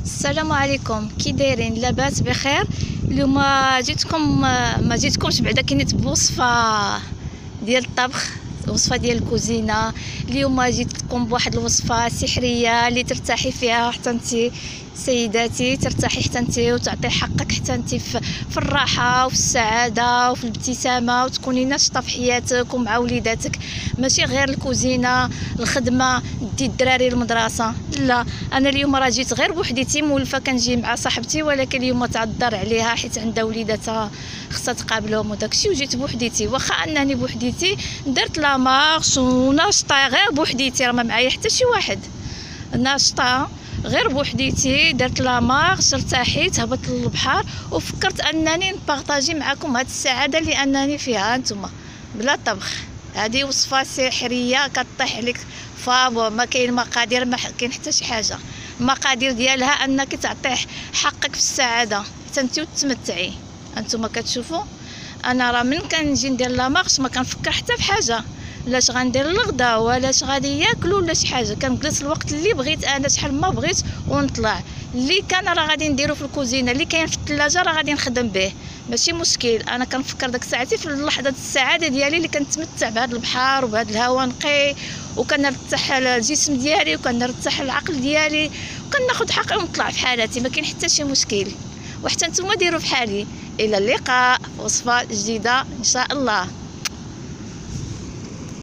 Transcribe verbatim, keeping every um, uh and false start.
السلام عليكم، كي دايرين؟ لاباس بخير. اليوم جيتكم ما جيتكمش بعدا كي نيت بوصفه ديال الطبخ، وصفه ديال الكوزينه. اليوم جيتكم بواحد الوصفه سحريه اللي ترتاحي فيها حتى انت سيداتي، ترتاحي حتى انت وتعطي حقك حتى انت في الراحه وفي السعاده وفي الابتسامه، وتكوني ناشطه في حياتك ومع وليداتك. ماشي غير الكوزينه، الخدمه، دي الدراري المدرسه، لا. انا اليوم راه جيت غير بوحديتي، مولفه كنجي مع صاحبتي، ولكن اليوم تعذر عليها حيت عندها وليداتها خصها تقابلهم وداكشي، وجيت بوحديتي. واخا انني بوحديتي درت لا مارش وناشطه غير بوحديتي، راه ما معايا حتى شي واحد، ناشطه غير بوحديتي. درت لا مارش، ارتحيت، هبطت للبحر، وفكرت انني نبارطاجي معكم هاد السعاده اللي انني فيها نتوما بلا طبخ. هذه وصفه سحريه كطيح لك فابور، ما كاين مقادير، ما كاين حتى شي حاجه. المقادير ديالها انك تعطيه حقك في السعاده حتى انت وتتمتعي. انتما كتشوفوا انا راه من كنجي ندير لا مارش ما كنفكر حتى في حاجه، لاش غندير الغدا ولاش غادي ياكلوا ولا شي حاجه. كنجلس الوقت اللي بغيت انا، شحال ما بغيت، ونطلع. اللي كان راه غادي نديرو في الكوزينه، اللي كاين في الثلاجه راه غادي نخدم به، ماشي مشكل. انا كنفكر داك ساعتي في لحظه السعاده ديالي اللي كنتمتع بهذا البحر وبهذا الهواء نقي، وكنرتاح الجسم ديالي وكنرتاح العقل ديالي، وكناخذ حقي ونطلع في حالاتي، ما كاين حتى شي مشكل. وحتى نتوما ديروا بحالي. الى اللقاء في وصفه جديده ان شاء الله.